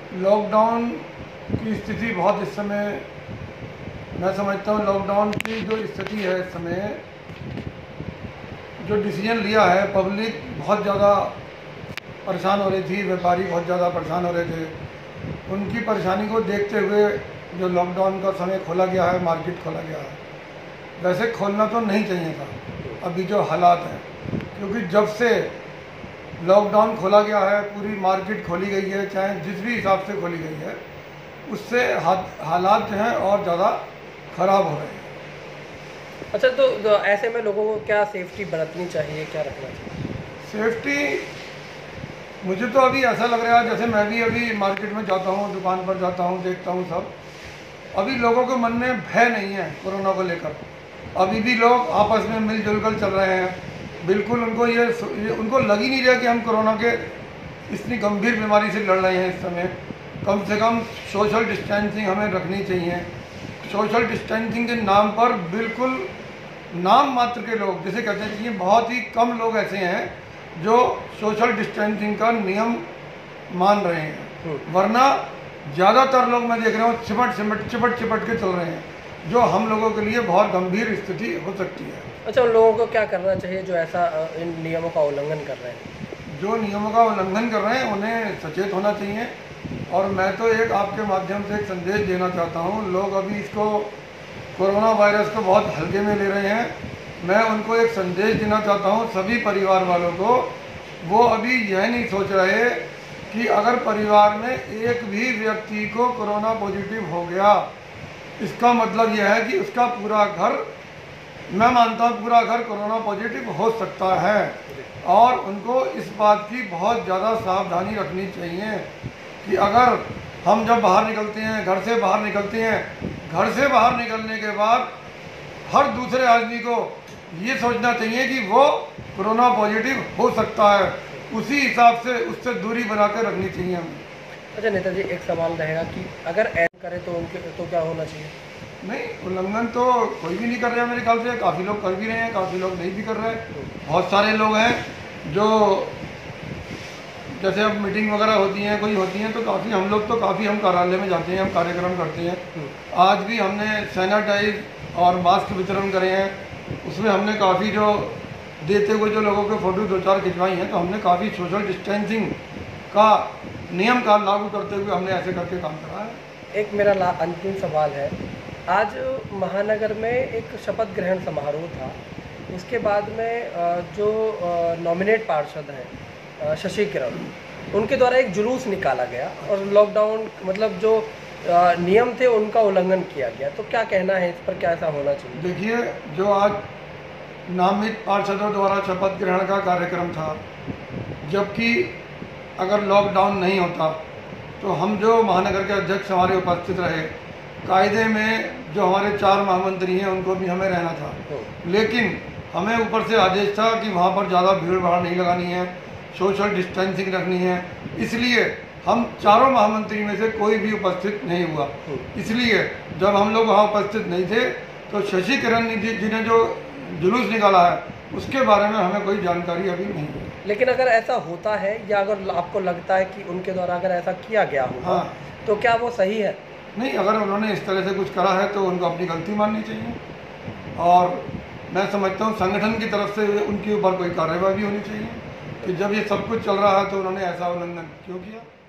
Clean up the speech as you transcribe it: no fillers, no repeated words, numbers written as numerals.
Lockdown की स्थिति बहुत इस समय, मैं समझता हूँ लॉकडाउन की जो स्थिति है इस समय, जो डिसीजन लिया है, पब्लिक बहुत ज़्यादा परेशान हो रही थी, व्यापारी बहुत ज़्यादा परेशान हो रहे थे। उनकी परेशानी को देखते हुए जो लॉकडाउन का समय खोला गया है, मार्केट खोला गया है। वैसे खोलना तो नहीं चाहिए था अभी जो हालात हैं, क्योंकि जब से लॉकडाउन खोला गया है, पूरी मार्केट खोली गई है, चाहे जिस भी हिसाब से खोली गई है, उससे हालात जो हैं और ज़्यादा ख़राब हो रहे हैं। अच्छा, तो ऐसे में लोगों को क्या सेफ्टी बरतनी चाहिए, क्या रखना चाहिए? सेफ्टी मुझे तो अभी ऐसा लग रहा है, जैसे मैं भी अभी मार्केट में जाता हूँ, दुकान पर जाता हूँ, देखता हूँ सब, अभी लोगों के मन में भय नहीं है कोरोना को लेकर। अभी भी लोग आपस में मिलजुल कर चल रहे हैं। बिल्कुल उनको ये उनको लग ही नहीं रहा कि हम कोरोना के इतनी गंभीर बीमारी से लड़ रहे हैं इस समय। कम से कम सोशल डिस्टेंसिंग हमें रखनी चाहिए। सोशल डिस्टेंसिंग के नाम पर बिल्कुल नाम मात्र के लोग, जैसे कहते हैं कि बहुत ही कम लोग ऐसे हैं जो सोशल डिस्टेंसिंग का नियम मान रहे हैं, वरना ज़्यादातर लोग मैं देख रहा हूँ चिपट के चल रहे हैं, जो हम लोगों के लिए बहुत गंभीर स्थिति हो सकती है। अच्छा, उन लोगों को क्या करना चाहिए जो ऐसा इन नियमों का उल्लंघन कर रहे हैं? जो नियमों का उल्लंघन कर रहे हैं उन्हें सचेत होना चाहिए। और मैं तो एक आपके माध्यम से एक संदेश देना चाहता हूँ, लोग अभी इसको कोरोना वायरस को बहुत हल्के में ले रहे हैं। मैं उनको एक संदेश देना चाहता हूँ, सभी परिवार वालों को, वो अभी यह नहीं सोच रहे कि अगर परिवार में एक भी व्यक्ति को कोरोना पॉजिटिव हो गया, इसका मतलब यह है कि उसका पूरा घर, मैं मानता हूँ पूरा घर कोरोना पॉजिटिव हो सकता है। और उनको इस बात की बहुत ज़्यादा सावधानी रखनी चाहिए कि अगर हम जब बाहर निकलते हैं, घर से बाहर निकलते हैं, घर से बाहर निकलने के बाद हर दूसरे आदमी को ये सोचना चाहिए कि वो कोरोना पॉजिटिव हो सकता है, उसी हिसाब से उससे दूरी बना कर रखनी चाहिए हमें। अच्छा नेताजी, एक सवाल रहेगा कि अगर ऐसा करे तो उनके तो क्या होना चाहिए? नहीं, उल्लंघन तो कोई भी नहीं कर रहा है मेरे ख्याल से। काफ़ी लोग कर भी रहे हैं, काफ़ी लोग नहीं भी कर रहे हैं। बहुत सारे लोग हैं जो, जैसे अब मीटिंग वगैरह होती हैं, कोई होती हैं, तो काफ़ी हम लोग तो काफ़ी हम कार्यालय में जाते हैं, हम कार्यक्रम करते हैं। आज भी हमने सैनिटाइज और मास्क वितरण करे हैं। उसमें हमने काफ़ी जो देते हुए जो लोगों के फ़ोटो 2-4 खिंचवाई हैं, तो हमने काफ़ी सोशल डिस्टेंसिंग का नियम का लागू करते हुए हमने ऐसे करके काम करा है। एक मेरा अंतिम सवाल है, आज महानगर में एक शपथ ग्रहण समारोह था। उसके बाद में जो नॉमिनेट पार्षद हैं शशि किरण, उनके द्वारा एक जुलूस निकाला गया और लॉकडाउन मतलब जो नियम थे उनका उल्लंघन किया गया। तो क्या कहना है इस पर, क्या ऐसा होना चाहिए? देखिए, जो आज नामित पार्षदों द्वारा शपथ ग्रहण का कार्यक्रम था, जबकि अगर लॉकडाउन नहीं होता तो हम जो महानगर के अध्यक्ष हमारे उपस्थित रहे, कायदे में जो हमारे 4 महामंत्री हैं उनको भी हमें रहना था, लेकिन हमें ऊपर से आदेश था कि वहाँ पर ज़्यादा भीड़ भाड़ नहीं लगानी है, सोशल डिस्टेंसिंग रखनी है। इसलिए हम चारों महामंत्री में से कोई भी उपस्थित नहीं हुआ। इसलिए जब हम लोग वहाँ उपस्थित नहीं थे तो शशि किरण जी ने जो जुलूस निकाला है उसके बारे में हमें कोई जानकारी अभी नहीं है। लेकिन अगर ऐसा होता है या अगर आपको लगता है कि उनके द्वारा अगर ऐसा किया गया होगा, हाँ, तो क्या वो सही है? नहीं, अगर उन्होंने इस तरह से कुछ करा है तो उनको अपनी गलती माननी चाहिए। और मैं समझता हूँ संगठन की तरफ से उनके ऊपर कोई कार्रवाई भी होनी चाहिए कि जब ये सब कुछ चल रहा है तो उन्होंने ऐसा उल्लंघन क्यों किया।